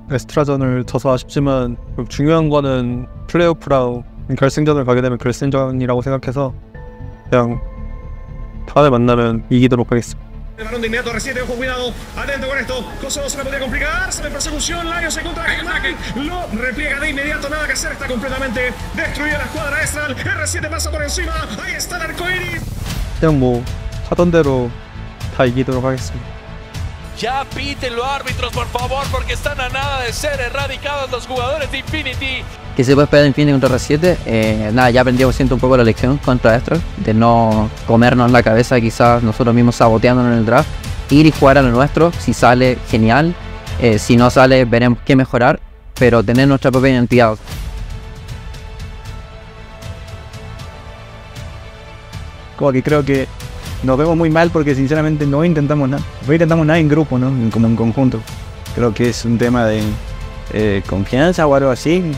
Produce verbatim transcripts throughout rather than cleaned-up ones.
에스트라전을 져서 아쉽지만 중요한 거는 플레이오프랑 결승전을 가게 되면 결승전이라고 생각해서 그냥 다음에 만나면 이기도록 하겠습니다. El balón de inmediato reciente, ojo, cuidado, atento con esto. Kosovo se le podría complicar, se ve persecución, Larios se contra Germán, lo repliega de inmediato, nada que hacer, está completamente destruida la escuadra Estral. R siete pasa por encima, ahí está el arcoíris. 그냥 뭐 하던 대로 다 이기도록 하겠습니다. Ya piten los árbitros, por favor, porque están a nada de ser erradicados los jugadores de Infinity. ¿Qué se puede esperar de Infinity contra R siete? Eh, nada, ya aprendimos siento un poco la lección contra Astral, de no comernos la cabeza quizás nosotros mismos saboteándonos en el draft, ir y jugar a lo nuestro. Si sale, genial, eh, si no sale veremos qué mejorar, pero tener nuestra propia identidad. Como que creo que nos vemos muy mal porque sinceramente no intentamos nada, no intentamos nada en grupo, ¿no? Como en conjunto. Creo que es un tema de eh, confianza o algo así.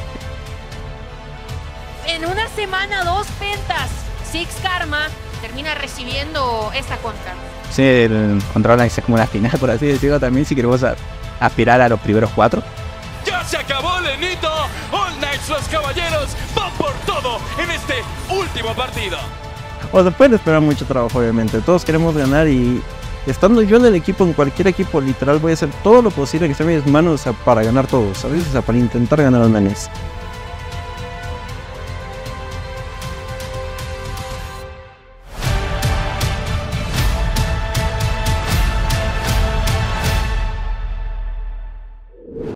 En una semana, dos pentas. Six Karma termina recibiendo esta contra. Sí, el control es como la final, por así decirlo, también si queremos a, aspirar a los primeros cuatro. Ya se acabó, Lenito. All Knights, los caballeros, van por todo en este último partido. O se puede esperar mucho trabajo, obviamente. Todos queremos ganar y estando yo en el equipo, en cualquier equipo, literal voy a hacer todo lo posible que esté en mis manos, o sea, para ganar todo, ¿sabes? O sea, para intentar ganar al menos.